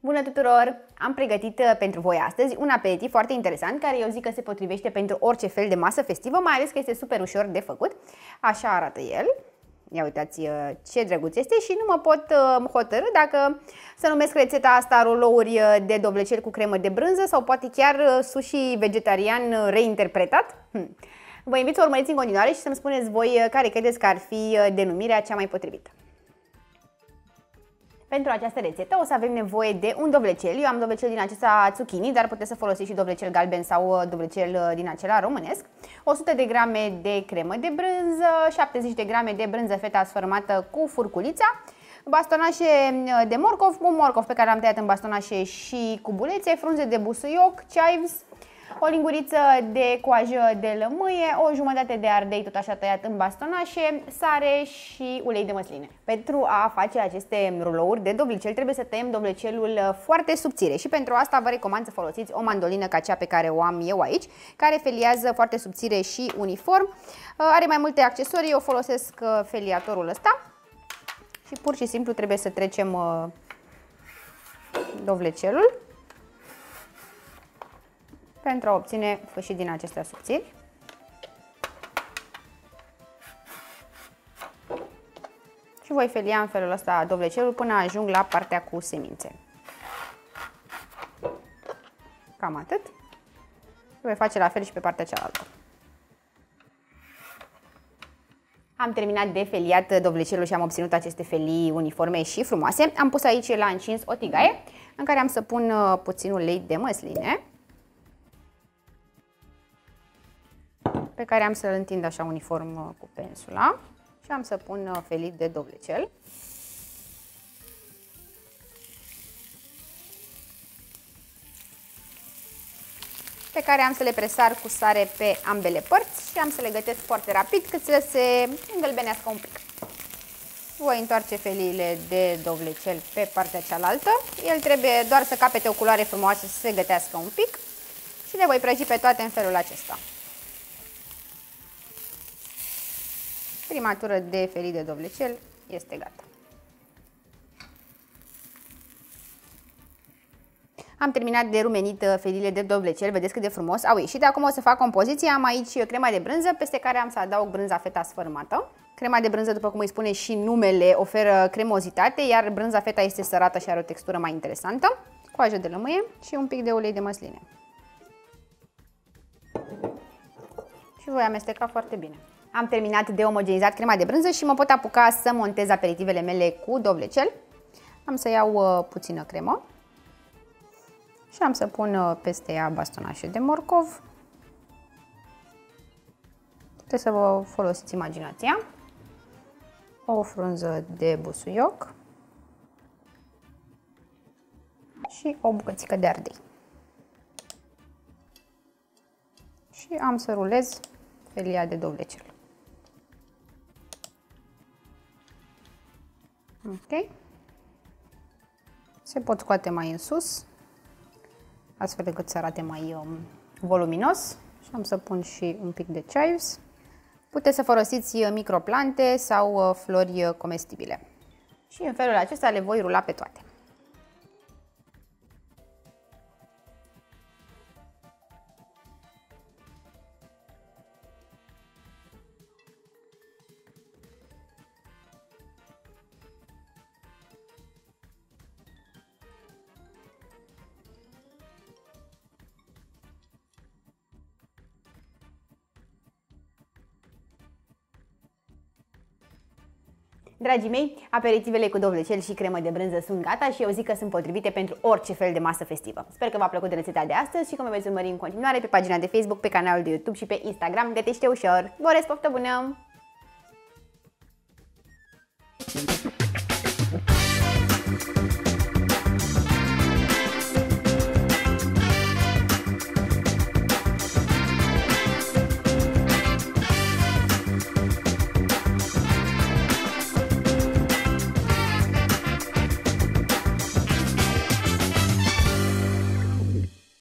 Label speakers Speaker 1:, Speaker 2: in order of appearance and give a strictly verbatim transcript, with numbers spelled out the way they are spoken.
Speaker 1: Bună tuturor! Am pregătit pentru voi astăzi un aperitiv foarte interesant care eu zic că se potrivește pentru orice fel de masă festivă, mai ales că este super ușor de făcut. Așa arată el. Ia uitați ce drăguț este și nu mă pot hotărî dacă să numesc rețeta asta roulouri de dovlecel cu cremă de brânză sau poate chiar sushi vegetarian reinterpretat. Hm. Vă invit să urmăriți în continuare și să-mi spuneți voi care credeți că ar fi denumirea cea mai potrivită. Pentru această rețetă o să avem nevoie de un dovlecel. Eu am dovlecel din acesta zucchini, dar puteți să folosiți și dovlecel galben sau dovlecel din acela românesc. o sută de grame de cremă de brânză, șaptezeci de grame de brânză feta sfărmată cu furculița, bastonașe de morcov, un morcov pe care l-am tăiat în bastonașe și cubulețe, frunze de busuioc, chives, o linguriță de coajă de lămâie, o jumătate de ardei tot așa tăiat în bastonașe, sare și ulei de măsline. Pentru a face aceste rulouri de dovlecel trebuie să tăiem dovlecelul foarte subțire și pentru asta vă recomand să folosiți o mandolină ca cea pe care o am eu aici, care feliază foarte subțire și uniform. Are mai multe accesorii, eu folosesc feliatorul ăsta și pur și simplu trebuie să trecem dovlecelul pentru a obține fâșii din acestea subțiri. Și voi felia în felul ăsta dovlecelul până ajung la partea cu semințe. Cam atât. Voi face la fel și pe partea cealaltă. Am terminat de feliat dovlecelul și am obținut aceste felii uniforme și frumoase. Am pus aici la încins o tigaie în care am să pun puțin ulei de măsline, pe care am să-l întind așa uniform cu pensula și am să pun felii de dovlecel. Pe care am să le presar cu sare pe ambele părți și am să le gătesc foarte rapid cât să se îngălbenească un pic. Voi întoarce feliile de dovlecel pe partea cealaltă. El trebuie doar să capete o culoare frumoasă, să se gătească un pic și le voi prăji pe toate în felul acesta. Prima tură de felii de dovlecel este gata. Am terminat de rumenit feliile de dovlecel, vedeți cât de frumos au ieșit. Acum o să fac compoziția, am aici crema de brânză, peste care am să adaug brânza feta sfărmată. Crema de brânză, după cum îi spune și numele, oferă cremozitate, iar brânza feta este sărată și are o textură mai interesantă. Coajă de lămâie și un pic de ulei de măsline. Și voi amesteca foarte bine. Am terminat de omogenizat crema de brânză și mă pot apuca să montez aperitivele mele cu dovlecel. Am să iau uh, puțină cremă și am să pun uh, peste ea bastonașe de morcov. Puteți să vă folosiți imaginația. O frunză de busuioc și o bucățică de ardei. Și am să rulez felia de dovlecel. Ok. Se pot scoate mai în sus, astfel încât să arate mai um, voluminos. Și am să pun și un pic de chives. Puteți să folosiți microplante sau uh, flori comestibile. Și în felul acesta le voi rula pe toate. Dragii mei, aperitivele cu dovlecel și cremă de brânză sunt gata și eu zic că sunt potrivite pentru orice fel de masă festivă. Sper că v-a plăcut rețeta de astăzi și că mă veți urmări în continuare pe pagina de Facebook, pe canalul de YouTube și pe Instagram. Gătește ușor! Vă urez poftă bună!